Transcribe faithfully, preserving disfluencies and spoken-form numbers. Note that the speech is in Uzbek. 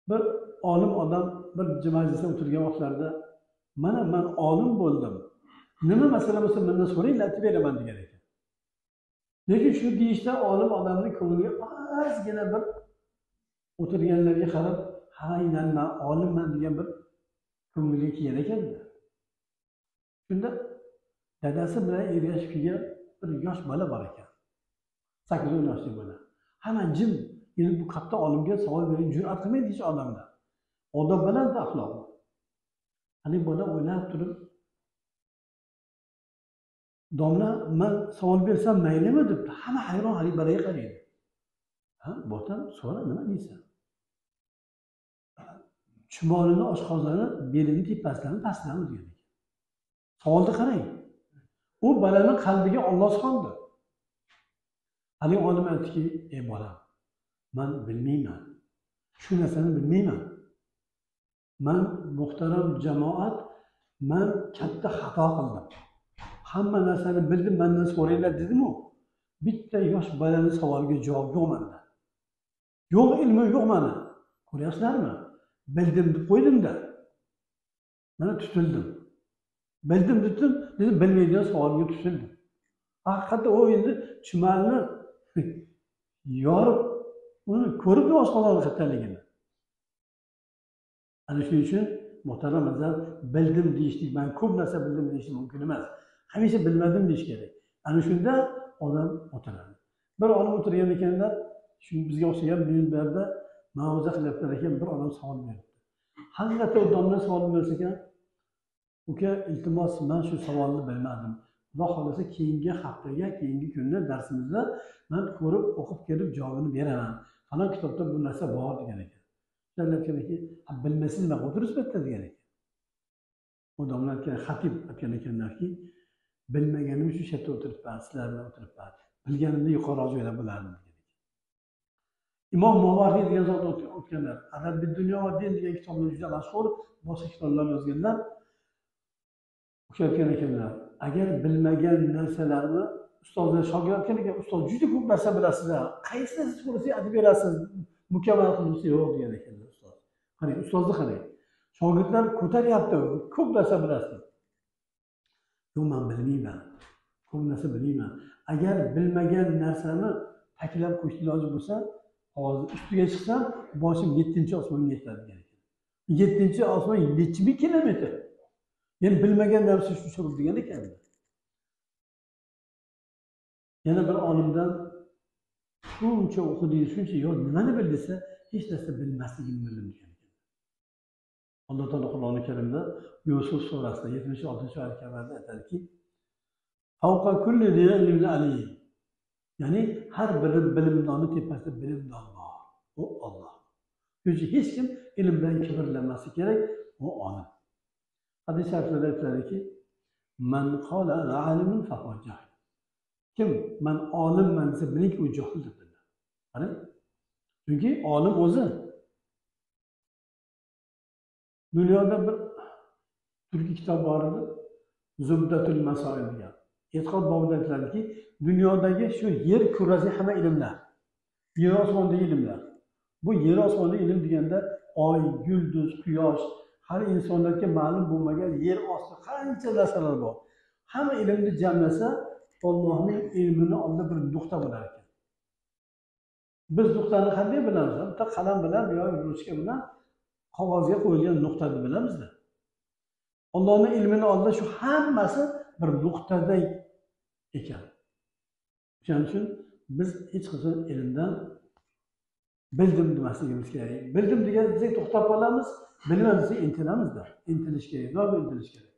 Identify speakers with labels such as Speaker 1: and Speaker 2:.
Speaker 1: bir olim odam bir majlisda o'tirgan vaqtlarida mana men olim bo'ldim. Nima masala bo'lsa mendan so'ranglar, aytib beraman degan ekan. Lekin shu deyishda olim odamning ko'ngliga ozgina bir o'tirganlarga qarab, ha, aynan men olimman degan bir ko'ngliga kelgan ekanda. Shunda dadasi bilan ergashib kelgan bir yosh bola bor ekan. sakkiz o'n yoshli bola. Hamma jim, endi bu katta olimga savol berib jur'at qilmaydi hech odamlar. Odob bilan axloq. Hani bola o'ylab turib, domla men savol bersam maylimi debdi. Hamma hayron hali bolaga qaraydi. Ha, botam so'ra nima deysan? Chumolini oshqozoni belini tepasidan pastdanmi degan ekan. Savolni qarang. U bolaning qalbiga Alloh soldi. Hali olim aytdiki, ey bolam, men bilmayman. Shu narsani bilmayman. Men muhtaram jamoat, men katta xato qildim. Hamma narsani bildim, mendan so'ranglar dedim-ku. Bitta yosh bolaning savoliga javob yo'q menda. Yo'q ilmi yo'q meni. Ko'ryapsizlarmi? Bildim deb qo'ydim-da. Mana tutildim. Bildim dedim, dedim bilmaydigan savolga tutildim. Haqiqatda o endi chumalni yorib, uni ko'rib oshqozoni qattiqligini. Ana shuning uchun muhtaram azizlar, bildim deyishlik, men ko'p narsa bildim deyish mumkin emas. Hamisha bilmadim deyish kerak. Ana shunda odam o'tiradi. Bir olim o'tirgan ekanlar, shu bizga o'xshagan minberda ma'ruza qilyaptilar ekan, bir odam savol berdi. Haqiqatda u domla savol bersa ekan, uka, iltimos, men shu savolni bilmadim. Xudo xolasa keyingi haftaga, keyingi kunda darsimizda men ko'rib, o'qib kelib javobini beraman. Falon kitobda bu narsa bor degan ekan. Ular aytganki, bilmaysizlar, o'tirib bitta degan ekan. U domla aytgan, xatib aytgan ekanlarki, bilmaganim shu yerda o'tiribman, sizlar bilan o'tiribman. Bilganimda yuqori joyda bo'lardim degan ekan. Imom Movardiy degan zot o'tganlar, Adab-i dunyo va din degan kitoblar juda mashhur, boshqa kitoblar yozganlar. O'sha aytgan ekanlar, agar bilmagan narsalarni ustozlar shogird aytgan ekan, ustoz juda ko'p narsa bilasizlar. Qaysini siz so'rasangiz aytib berasiz, mukammal qilib yo'q degan ekanlar ustoz. Qarang, ustozni qarang. Shogirdlar ko'taryapti, ko'p narsa bilasiz. Yo'q, men bilmayman. Ko'p narsa bilmayman. Agar bilmagan narsani taklif qo'yish iloji bo'lsa, hozir ustiga chiqsam, boshim yettinchi osmonga yetadi degan ekan. yettinchi osmon necha ming kilometr. Yani bilmagan narsa shu so'rib degan ekan. Yana bir olimdan shuncha o'qidingiz, shuncha yo nimani bildingsa, hech narsa bilmasligini bildim degan ekan. Alloh taolo Qur'oni Karimda Yusuf surasida yetmish oltinchi oyat kamarida aytadiki, "Fawqa kulli dhi ilmin alim." Ya'ni har bir bilimdonni tepasida bilimdon bor. U Alloh. Chunki hech kim ilm bilan kibrlanmasi kerak, u olim. Hadis shariflarda aytiladiki, "Man qala ana alimun fahuva jahil." Kim men olimman desa, bilingki u johildir dedilar. Qarang. Chunki olim o'zi dunyoda bir turkiy kitob bor edi, Zubdatul Masoil degan. E'tiqod bobida aytiladiki, dunyodagi shu yer kurrasi hamma ilmlar, yer osmondagi ilmlar. Bu yer osmondagi ilm deganda oy, yulduz, quyosh, har insonlarga ma'lum bo'lmagan yer osti qancha narsalar bor. Hamma ilmni jamlasa, Allohning ilmini oldida bir nuqta bo'lar ekan. Biz nuqtani qanday bilamiz? Bitta qalam bilan yoki ruchka bilan qog'ozga qo'yilgan nuqtani bilamiz-da. Allohning ilmini oldida shu hammasi bir nuqtaday ekan. Shuning uchun biz hech qachon ilmdan bildim demasligimiz kerak. Bildim degan desak to'xtab qolamiz, bilmadim desak intilamiz-da. Intilish kerak, doim intilish kerak.